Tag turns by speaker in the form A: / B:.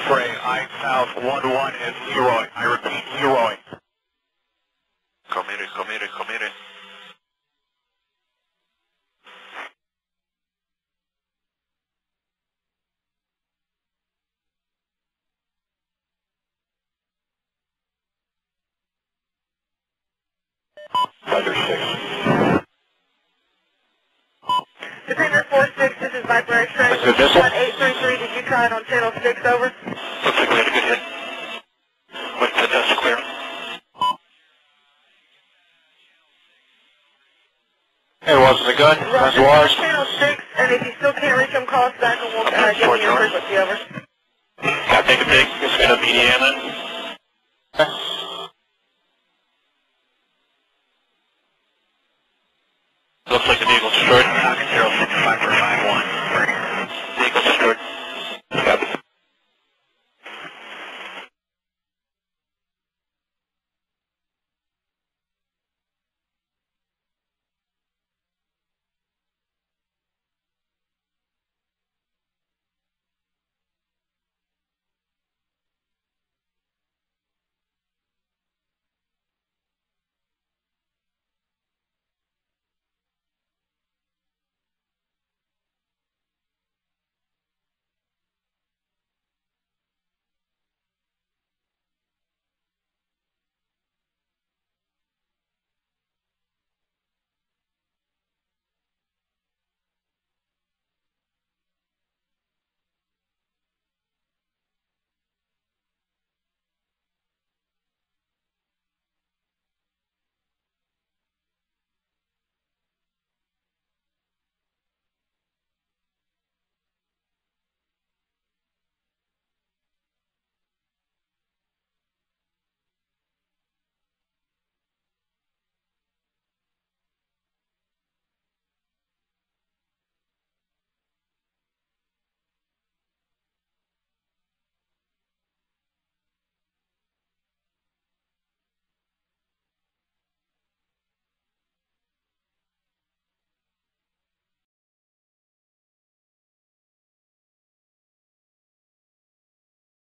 A: X-ray, I South 11 is Leroy. I repeat, Leroy.
B: Committed.
A: Thunder 6.
C: Defender 4-6, this is Viper X-ray.
A: That's good missile.
C: 1833, did you try it on channel 6, over?
B: Looks like we had a good hit. What's the dust clear?
A: It wasn't a gun. That's yours.
C: Channel 6, and if you still can't reach them, call us back and we'll give you your frequency, over.
B: Gotta take a big. It's gonna be the then.